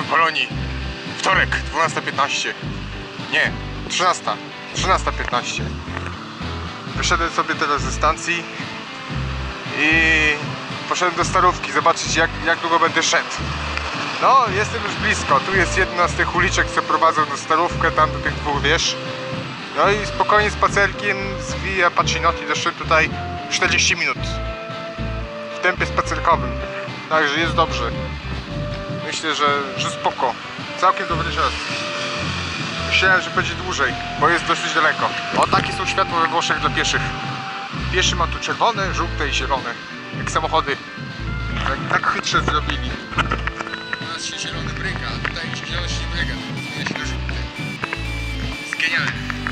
Polonii. Wtorek, 12:15. Nie, 13. 13:15. Wyszedłem sobie teraz ze stacji i poszedłem do Starówki zobaczyć jak długo będę szedł. No, jestem już blisko. Tu jest jedna z tych uliczek, co prowadzą do Starówkę, tam do tych dwóch wież. No i spokojnie spacerkiem z Via Pacinotti doszedłem tutaj 40 minut. W tempie spacerkowym. Także jest dobrze. Myślę, że spoko. Całkiem dobry czas. Myślałem, że będzie dłużej, bo jest dosyć daleko. O, takie są światła we Włoszech dla pieszych. Pieszy ma tu czerwone, żółte i zielone. Jak samochody. Tak chytrze zrobili. U nas się zielony bryga, a tutaj się zielony się nie bryga. Zmienia się na żółty. Jest genialne.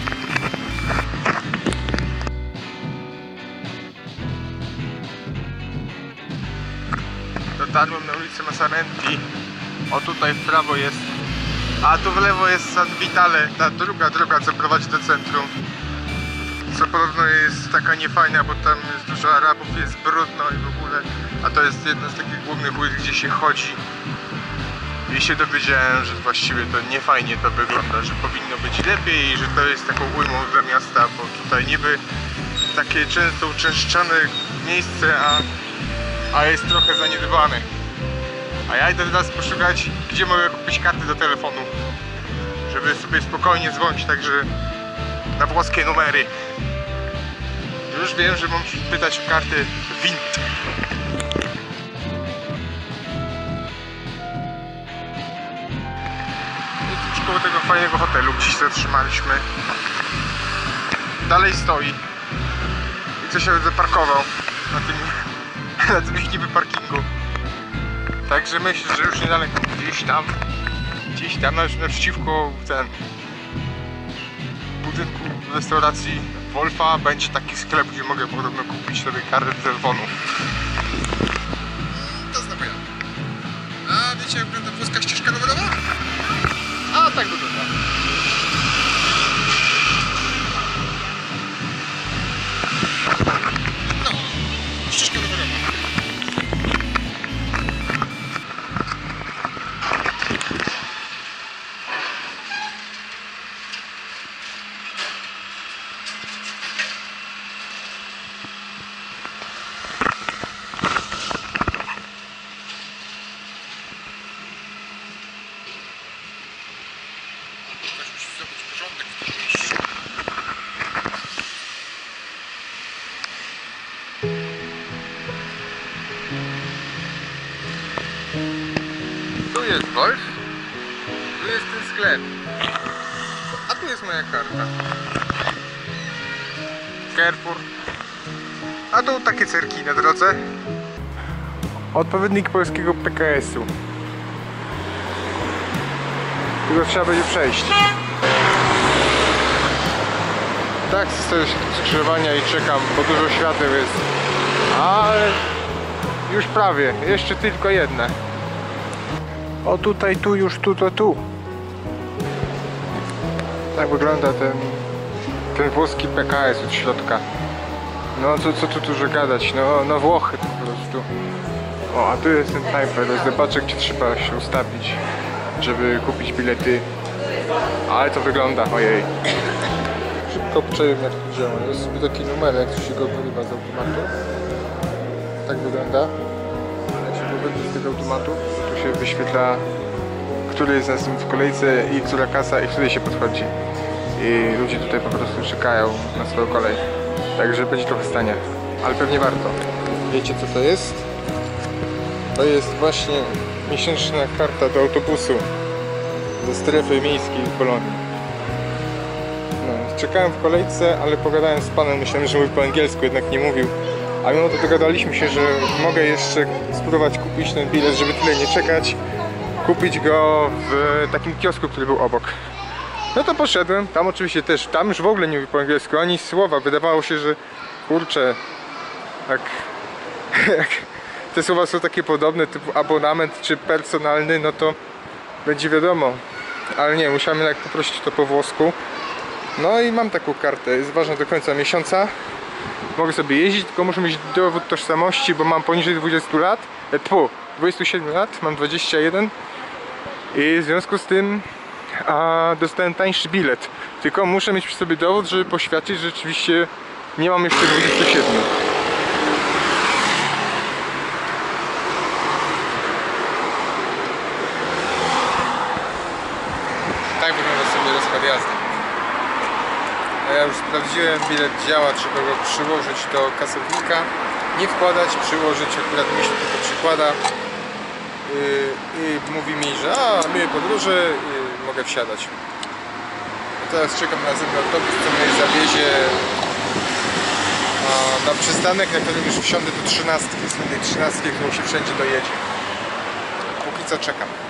Dotarłem na ulicę Masarenti. O, tutaj w prawo jest, a tu w lewo jest San Vitale, ta druga droga, co prowadzi do centrum. Co podobno jest taka niefajna, bo tam jest dużo Arabów, jest brudno i w ogóle. A to jest jedna z takich głównych ulic, gdzie się chodzi. I się dowiedziałem, że właściwie to nie fajnie to wygląda, że powinno być lepiej i że to jest taką ujmą dla miasta, bo tutaj niby takie często uczęszczane miejsce, a jest trochę zaniedbane. A ja idę teraz poszukać, gdzie mogę kupić karty do telefonu, żeby sobie spokojnie dzwonić, także na włoskie numery. Już wiem, że mam pytać o karty Wind. I tuż koło tego fajnego hotelu gdzieś się zatrzymaliśmy. Dalej stoi. I coś się zaparkował na tym ich niby parkingu. Także myślę, że już niedaleko, gdzieś tam naprzeciwko budynku restauracji Wolfa będzie taki sklep, gdzie mogę podobno kupić sobie kartę do telefonu. To znaczy. A wiecie, jak wygląda włoska ścieżka rowerowa? A tak wygląda. No, ścieżka rowerowa. Tu jest Wolf, tu jest ten sklep, a tu jest moja karta. Carrefour, a tu takie cerki na drodze. Odpowiednik polskiego PKS-u. Tylko trzeba będzie przejść. Tak, stoję się do skrzyżowania i czekam, bo dużo świateł jest. Ale już prawie, jeszcze tylko jedne. O tutaj, tu, już tu, to tu. Tak wygląda ten włoski PKS od środka. No co tu dużo gadać, no Włochy po prostu. O, a tu jest ten timer, zobaczę gdzie trzeba się ustawić, żeby kupić bilety. Ale to wygląda, ojej. Szybko przejem jak to działa, jest sobie taki numer, jak się go wyrywa z automatu. Tak wygląda. Jak się go wyrywa z tego automatu, to tu się wyświetla, który jest następny w kolejce i która kasa i wtedy się podchodzi. I ludzie tutaj po prostu czekają na swoją kolej. Także będzie trochę stania, ale pewnie warto. Wiecie co to jest? To jest właśnie miesięczna karta do autobusu ze strefy miejskiej w Polonii. No, czekałem w kolejce, ale pogadałem z panem, myślałem, że mówi po angielsku, jednak nie mówił. A mimo to dogadaliśmy się, że mogę jeszcze spróbować kupić ten bilet, żeby tyle nie czekać. Kupić go w takim kiosku, który był obok. No to poszedłem, tam oczywiście też, tam już w ogóle nie mówi po angielsku, ani słowa. Wydawało się, że kurczę, jak te słowa są takie podobne, typu abonament czy personalny, no to będzie wiadomo. Ale nie, musiałem jednak poprosić to po włosku. No i mam taką kartę, jest ważna do końca miesiąca. Mogę sobie jeździć, tylko muszę mieć dowód tożsamości, bo mam poniżej 20 lat. 27 lat, mam 21. I w związku z tym dostałem tańszy bilet. Tylko muszę mieć przy sobie dowód, żeby poświadczyć, że rzeczywiście nie mam jeszcze 27. Tak wygląda sobie rozkład jazdy. Ja już sprawdziłem, bilet działa, trzeba go przyłożyć do kasownika, nie wkładać, przyłożyć, akurat mi się tylko przykłada i mówi mi, że miłe podróże i mogę wsiadać. Teraz czekam na następny autobus, co mnie zawiezie na przystanek, na którym już wsiądę do 13, z tej 13, którą się wszędzie dojedzie. Póki co czekam.